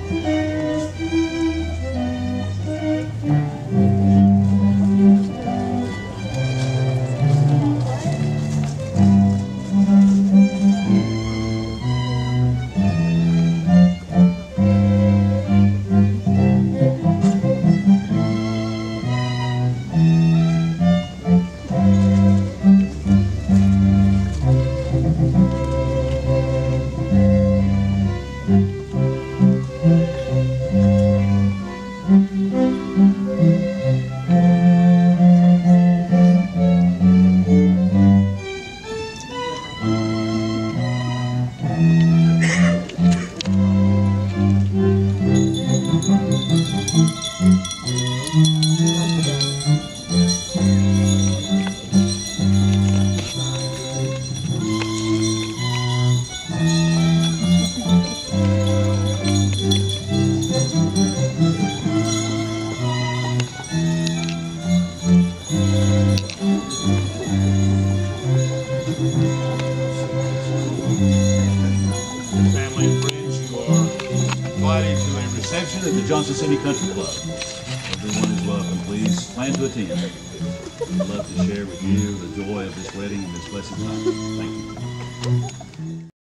Family and friends, you are invited to a reception at the Johnson City Country Club. Everyone is welcome. Please plan to attend. We'd love to share with you the joy of this wedding and this blessed time. Thank you.